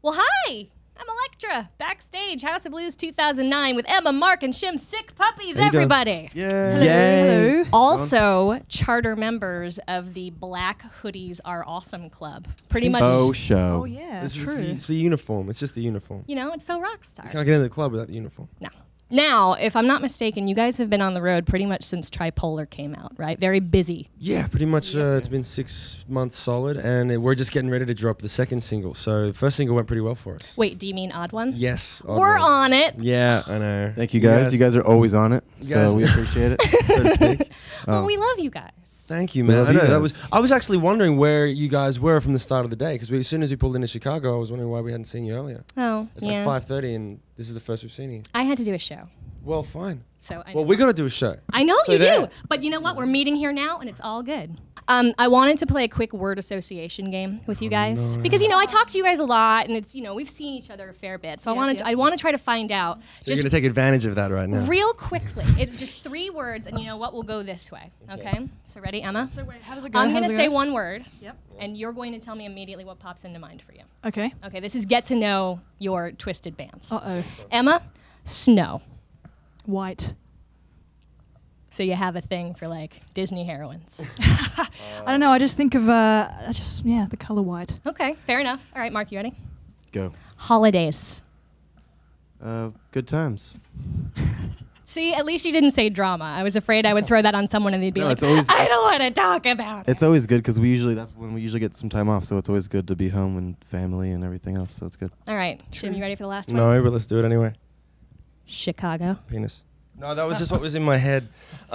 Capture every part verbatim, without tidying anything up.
Well, hi! I'm Electra, backstage, House of Blues two thousand nine with Emma, Mark, and Shim. Sick puppies, everybody! Yay! Hello. Also, charter members of the Black Hoodies Are Awesome Club. Pretty much. Oh, show. Oh yeah, It's, true. just, it's the uniform. It's just the uniform. You know, it's so rock star. You can't get into the club without the uniform. No. Now, if I'm not mistaken, you guys have been on the road pretty much since Tripolar came out, right? Very busy. Yeah, pretty much. Uh, it's been six months solid, and uh, we're just getting ready to drop the second single. So the first single went pretty well for us. Wait, do you mean Odd One? Yes. odd We're one. on it. Yeah, I know. Thank you guys. You guys are always on it, You guys- so we appreciate it. so to speak. Well, Oh. we love you guys. Thank you, We man. love I you know that guys. was. I was actually wondering where you guys were from the start of the day, because as soon as we pulled into Chicago, I was wondering why we hadn't seen you earlier. Oh, It's yeah. like five thirty, and this is the first we've seen you. I had to do a show. Well, fine. So I Well, know. we got to do a show. I know So you there. do, but you know what? We're meeting here now, and it's all good. Um, I wanted to play a quick word association game with you guys because you know I talk to you guys a lot, and it's you know we've seen each other a fair bit. So I Yep, wanted yep. I want to try to find out So you're just going to take advantage of that right now. real quickly. It's just three words, and you know what? We'll go this way. Okay. So ready, Emma? So wait, how does it go? I'm How going does to it say go? one word, Yep. and you're going to tell me immediately what pops into mind for you. Okay. Okay. This is get to know your twisted bands. Uh oh. Emma, snow. White. So you have a thing for like Disney heroines. I don't know. I just think of uh, I just yeah, the color white. Okay, fair enough. All right, Mark, you ready? Go. Holidays. Uh, good times. See, at least you didn't say drama. I was afraid I would throw that on someone and they'd be No, like, it's always- I don't want to talk about It's it. always good because we usually that's when we usually get some time off, so it's always good to be home and family and everything else. So it's good. All right, Shim, you ready for the last one? No, but let's do it anyway. Chicago. Penis. No, that was just what was in my head.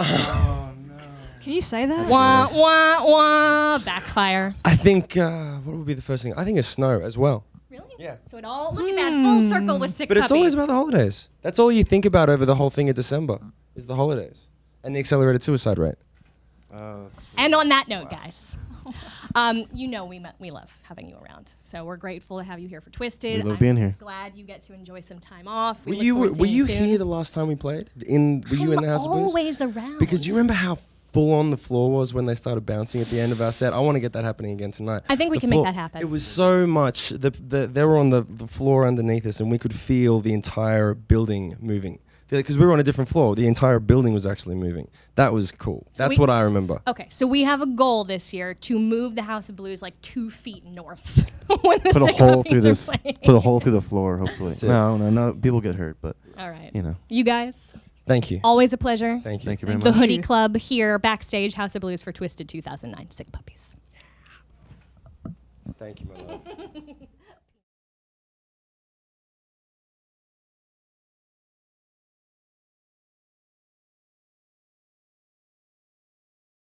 Can you say that? Wah, wah, wah. Backfire. I think, uh, what would be the first thing? I think it's snow as well. Really? Yeah. So it all, look at that, full circle with sick But it's puppies. always about the holidays. That's all you think about over the whole thing of December, is the holidays. And the accelerated suicide rate. Oh, that's And on that note, guys, um, you know we mu- we love having you around. So we're grateful to have you here for Twisted. We love I'm being here. Glad you get to enjoy some time off. We Were look you, forward to were seeing you soon. here the last time we played? In, were you I'm in the House of Blues? always around. Because do you remember how full on the floor was when they started bouncing at the end of our set? I want to get that happening again tonight. I think we The can make floor- that happen. It was so much. The, the, they were on the, the floor underneath us, and we could feel the entire building moving. Because we were on a different floor. The entire building was actually moving. That was cool. So That's we- what I remember. Okay, so we have a goal this year to move the House of Blues like two feet north. when the put a Sick hole Puppies through are this. playing. Put a hole through the floor. Hopefully. That's it. No, no, no. People get hurt, but All right. you know. You guys, Thank you. always a pleasure. Thank you. Thank you very The much. Hoodie you. Club here backstage, House of Blues for Twisted two thousand nine. Sick Puppies. Thank you, my love.